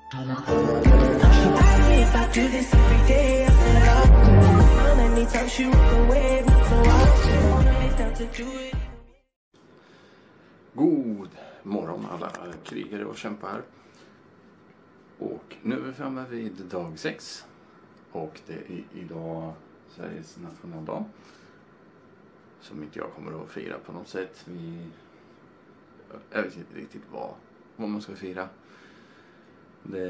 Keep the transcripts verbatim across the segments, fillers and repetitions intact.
God morgon alla krigare och kämpar. Och nu är vi framme vid dag sex. Och det är idag Sveriges nationaldag. Som inte jag kommer att fira på något sätt. Vi... Jag vet inte riktigt vad, vad man ska fira. Det...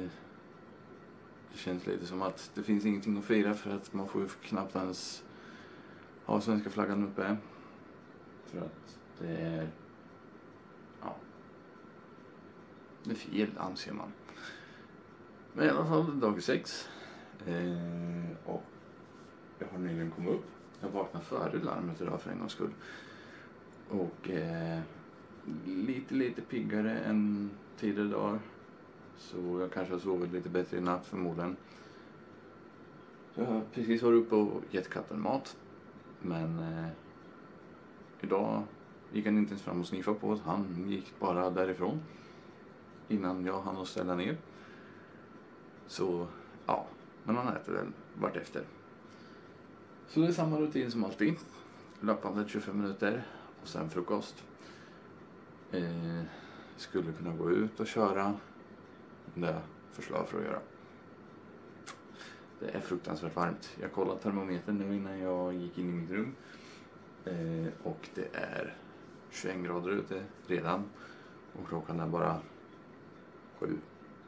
det känns lite som att det finns ingenting att fira. För att man får ju knappt ens ha svenska flaggan uppe. För att det är... Ja. Det är fel, anser man. Men i alla fall dag sex. Eh, och jag har nyligen kommit upp. Jag vaknade före larmet idag för en gångs skull. Och eh, lite lite piggare än tidigare dagar. Så jag kanske har sovit lite bättre i natt förmodligen. Så jag har precis varit uppe och gett katten mat. Men eh, idag gick han inte ens fram och sniffa på oss. Han gick bara därifrån. Innan jag hann att ställa ner. Så ja, men han äter väl vart efter. Så det är samma rutin som alltid. Löpande tjugofem minuter och sen frukost. Eh, skulle kunna gå ut och köra. Det är förslag för att göra. Det är fruktansvärt varmt. Jag kollade termometern nu innan jag gick in i mitt rum. Eh, och det är tjugoen grader ute redan. Och klockan är bara sju.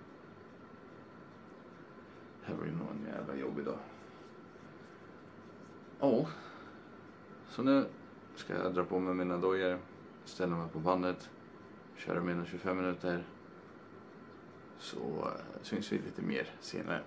Det var ju någon jävla jobb idag. Ja. Så nu ska jag dra på mig mina dojor. Ställa mig på bandet. Köra mina tjugofem minuter. Så äh, syns vi lite mer senare.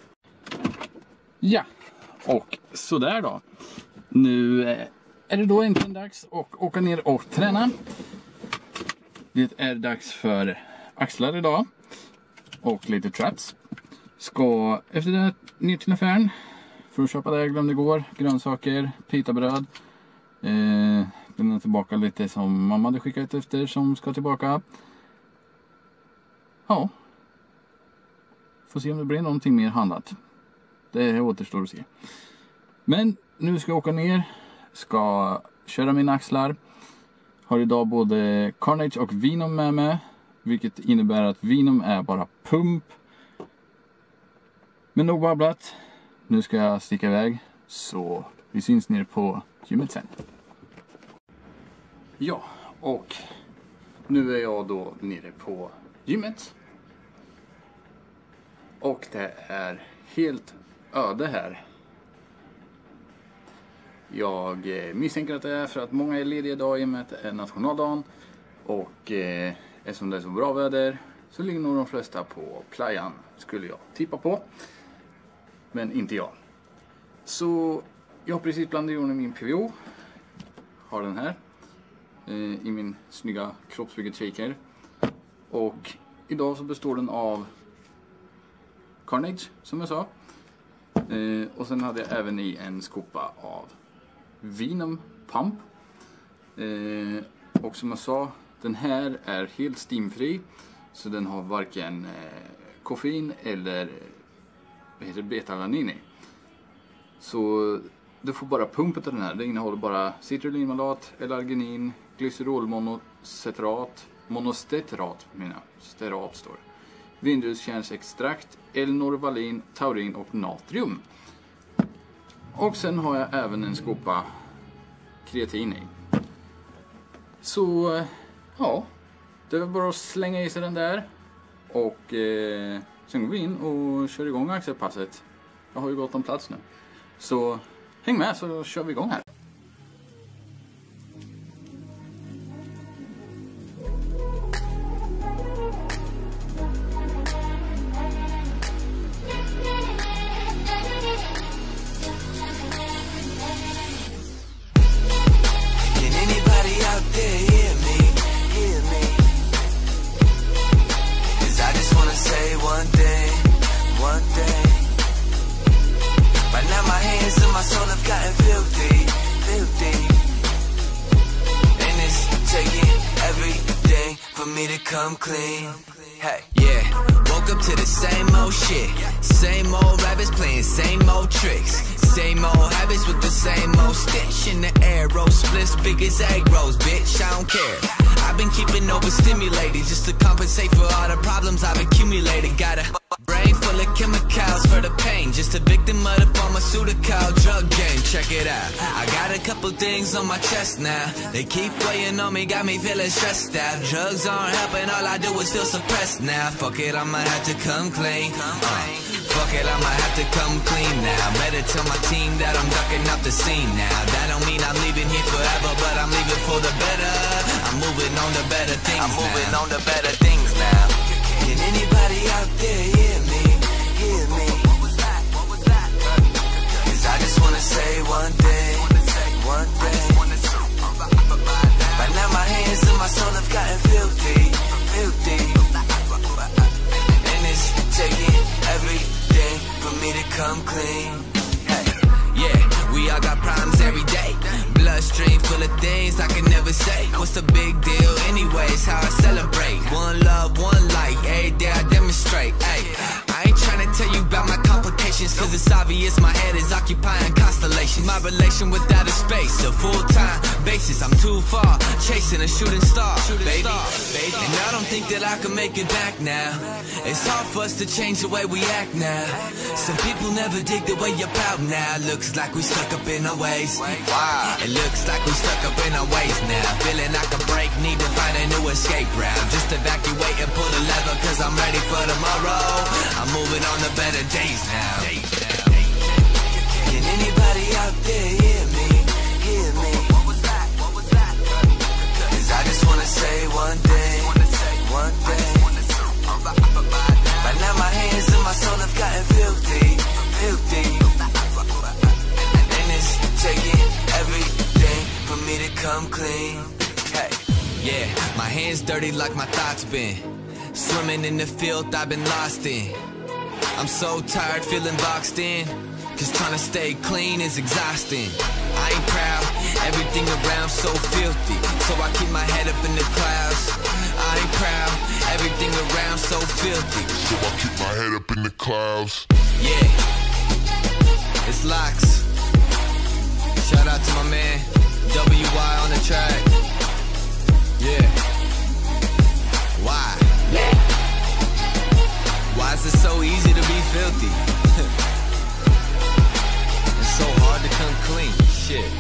Ja. Och sådär då. Nu äh, är det då äntligen dags att åka ner och träna. Det är dags för axlar idag. Och lite traps. Ska efter det ner till affären för att köpa det jag glömde igår. Grönsaker, pitabröd. Eh, den är tillbaka lite som mamma hade skickat efter som ska tillbaka. Ja. Får se om det blir någonting mer handlat. Det återstår att se. Men nu ska jag åka ner. Ska köra mina axlar. Har idag både Carnage och Venom med mig. Vilket innebär att Venom är bara pump. Men nog babblat. Nu ska jag sticka iväg. Så vi syns nere på gymmet sen. Ja, och nu är jag då nere på gymmet. Och det är helt öde här. Jag misstänker att det är för att många är lediga idag i och med att det är nationaldagen. Och eh, eftersom det är så bra väder så ligger nog de flesta på playan, skulle jag tippa på. Men inte jag. Så jag har precis blandat i min P V O. Har den här. Eh, I min snygga kroppsbygget shaker. Och idag så består den av Carnage, som jag sa. Eh, och sen hade jag även i en skopa av Venom Pump. Eh, och som jag sa, den här är helt steamfri. Så den har varken eh, koffein eller vad heter beta-alanin i. Så du får bara pumpet av den här. Det innehåller bara citrullinmalat, L-arginin, glycerolmonocetrat, monostetrat menar sterat står. Vindruskärnsextrakt, L-norvalin, taurin och natrium. Och sen har jag även en skopa kreatin i. Så ja, det är bara att slänga i sig den där. Och eh, sen går vi in och kör igång axelpasset. Jag har ju gått om plats nu. Så häng med så kör vi igång här. Come clean. Hey, yeah. Woke up to the same old shit. Same old rabbits playing same old tricks. Same old habits with the same old stitch. In the air, roll splits big as egg rolls, bitch, I don't care. I've been keeping overstimulated just to compensate for all the problems I've accumulated. Got a brain full of chemicals for the pain, just a victim of the pharmaceutical drug game. Check it out, I got a couple things on my chest now. They keep weighing on me, got me feeling stressed out. Drugs aren't helping, all I do is feel suppressed now. Fuck it, I'ma have to come clean. uh, Fuck it, I'ma have to come clean now. Better tell my team that I'm ducking out the scene now. That don't mean I'm leaving here forever, but I'm leaving for the better. I'm moving on to better things I'm moving now. on to better things now. Can anybody out there hear me? Hear me? What was that? What was that? Cause I just wanna say one thing. One thing. Right now my hands and my soul have gotten filthy. Filthy. And it's taking everything for me to come clean. Hey. Yeah, we all got problems every day. Bloodstream full of things I can never say. What's the big deal anyways? How I celebrate. One love, one light. Every day I demonstrate. Hey, I ain't trying to tell you about my complications, cause it's obvious my head is occupying constellations. My relation with outer space, a full-time basis. I'm too far, chasing a shooting star, baby. And I don't think that I can make it back now. It's hard for us to change the way we act now. Some people never dig the way you're out now. Looks like we stuck up in our ways. Wow. It looks like we stuck up in our ways now. Feeling like a break, need to find a new escape route. Just evacuate and pull the lever, cause I'm ready for tomorrow. I'm moving on to better days now. Can anybody out there hear me? Hear me? What was that? What was that? Cause I just wanna say one thing. One thing. Right now my hands and my soul have gotten filthy. Filthy. And it's taking everything for me to come clean. Hey. Yeah, my hands dirty like my thoughts been. Swimming in the filth I've been lost in. I'm so tired feeling boxed in, cause trying to stay clean is exhausting. I ain't proud, everything around so filthy, so I keep my head up in the clouds. I ain't proud, everything around so filthy, so I keep my head up in the clouds. Yeah, it's Locks. Shout out to my man W Y on the track. Yeah. Why? Why is it so easy to be filthy? It's so hard to come clean. Shit.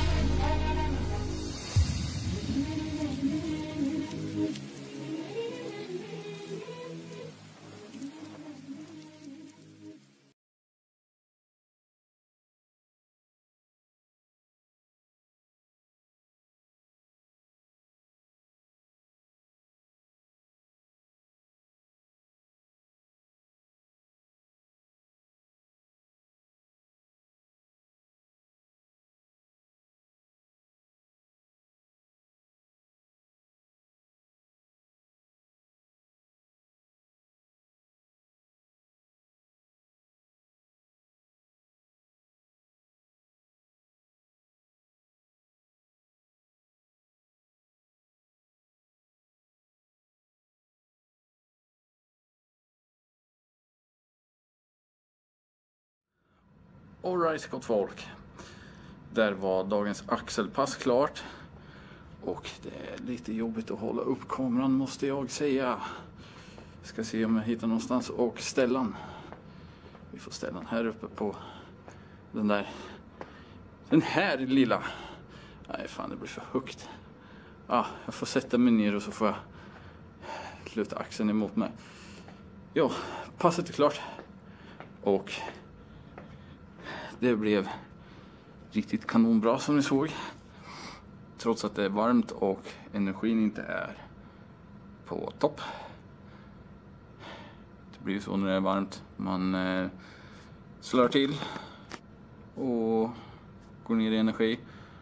Alright, gott folk. Där var dagens axelpass klart. Och det är lite jobbigt att hålla upp kameran, måste jag säga. Ska se om jag hittar någonstans och ställa den. Vi får ställa den här uppe på den där. Den här lilla. Nej fan, det blir för högt. Ah, jag får sätta mig ner och så får jag luta axeln emot mig. Ja, passet är klart. Och det blev riktigt kanonbra som ni såg. Trots att det är varmt och energin inte är på topp. Det blir så när det är varmt. Man eh, slår till och går ner i energi.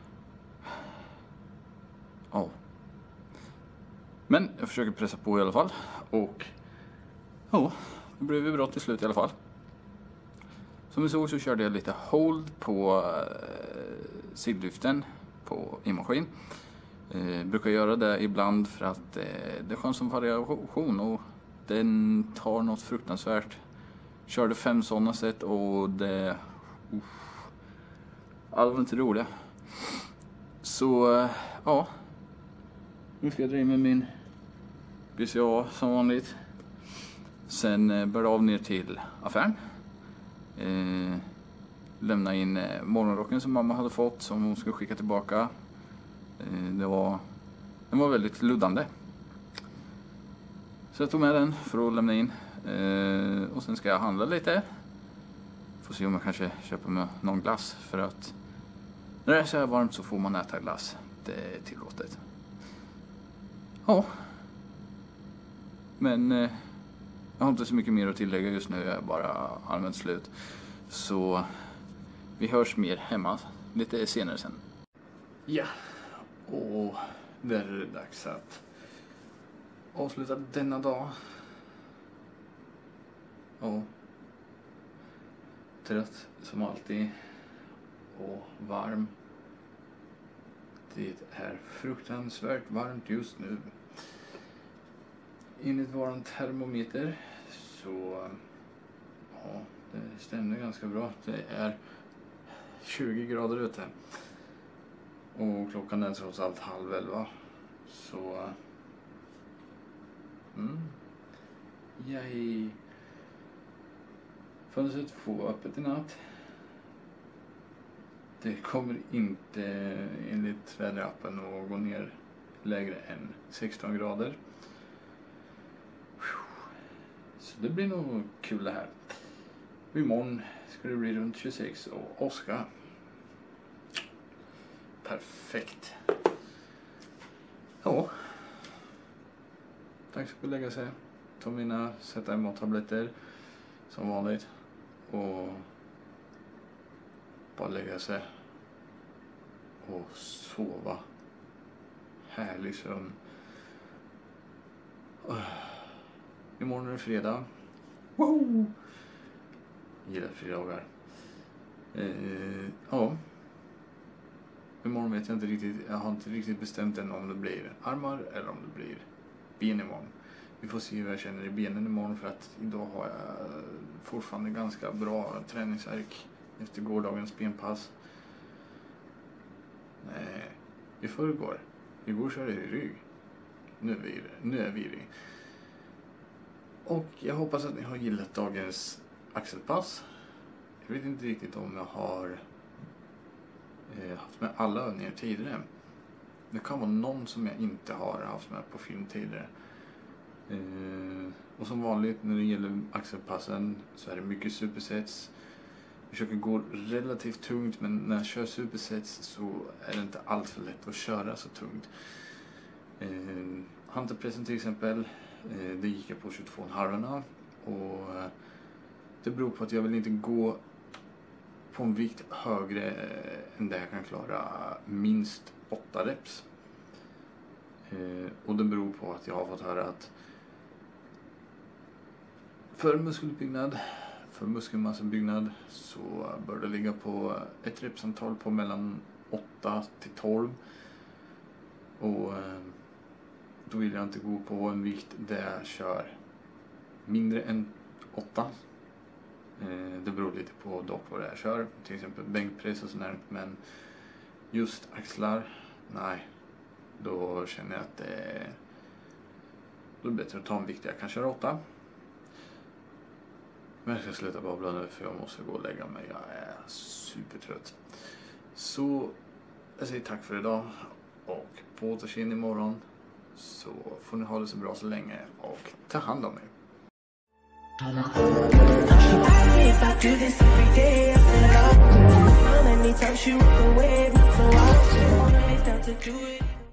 Ja. Men jag försöker pressa på i alla fall. Och ja, det blev ju bra till slut i alla fall. Som ni såg så körde jag lite hold på eh, sidlyften på i-maskin. Eh, brukar göra det ibland för att eh, det är skönt som variation och den tar något fruktansvärt. Körde fem sådana set och det... Uff, allt var inte roliga. Så, ja. Nu ska jag dra in med min B C A som vanligt. Sen började av ner till affären. Eh, lämna in morgonrocken som mamma hade fått som hon skulle skicka tillbaka. Eh, det var, den var väldigt luddande. Så jag tog med den för att lämna in. Eh, och sen ska jag handla lite. Får se om jag kanske köper med någon glass. För att när det är så här varmt så får man äta glass. Det är tillåtet. Ja. Men eh, jag har inte så mycket mer att tillägga just nu. Jag är bara allmänt slut. Så vi hörs mer hemma lite senare sen. Ja. Och det är dags att avsluta denna dag. Ja. Trött som alltid. Och varm. Det är fruktansvärt varmt just nu. Enligt våran termometer så ja, det stämmer ganska bra. Det är tjugo grader ute. Och klockan är trots allt halv elva. Så mm. Yay. Fönstret får öppet i natt. Det kommer inte enligt väderappen att gå ner lägre än sexton grader. Så det blir nog kul det här. Och imorgon ska det bli runt tjugosex och åska. Perfekt. Ja. Tack för att lägga sig. Ta mina sätta emot tabletter som vanligt. Och bara lägga sig och sova. Härlig sömn. Imorgon är det fredag. Wow! Gillar fredagar. Eh, ja. Imorgon vet jag inte riktigt. Jag har inte riktigt bestämt än om det blir armar eller om det blir ben imorgon. Vi får se hur jag känner i benen imorgon för att idag har jag fortfarande ganska bra träningsverk efter gårdagens benpass. Nej, i förrgår. Igår körde jag i rygg. Nu är vi, nu är vi i rygg. Och jag hoppas att ni har gillat dagens axelpass. Jag vet inte riktigt om jag har eh, haft med alla övningar tidigare. Det kan vara någon som jag inte har haft med på film tidigare. Eh, och som vanligt när det gäller axelpassen så är det mycket supersets. Jag försöker gå relativt tungt, men när jag kör supersets så är det inte allt för lätt att köra så tungt. Eh, Hantelpressen till exempel, eh, det gick jag på tjugotvå komma fem och eh, det beror på att jag vill inte gå på en vikt högre eh, än där jag kan klara minst åtta reps. Eh, och det beror på att jag har fått höra att för muskelbyggnad, för muskelmassabyggnad så bör det ligga på ett repsantal på mellan åtta till tolv. Och eh, då vill jag inte gå på en vikt där jag kör mindre än åtta. Eh, det beror lite på dock vad det är jag kör. Till exempel bänkpress och sådär. Men just axlar, nej. Då känner jag att det är, då är det bättre att ta en vikt där jag kan köra åtta. Men jag ska sluta babbla nu för jag måste gå och lägga mig. Jag är supertrött. Så jag säger tack för idag. Och på återseende imorgon. Så får ni ha det så bra så länge. Och ta hand om er. If I do this every day, I feel like how many times you walk away, so I just wanna make time to do it.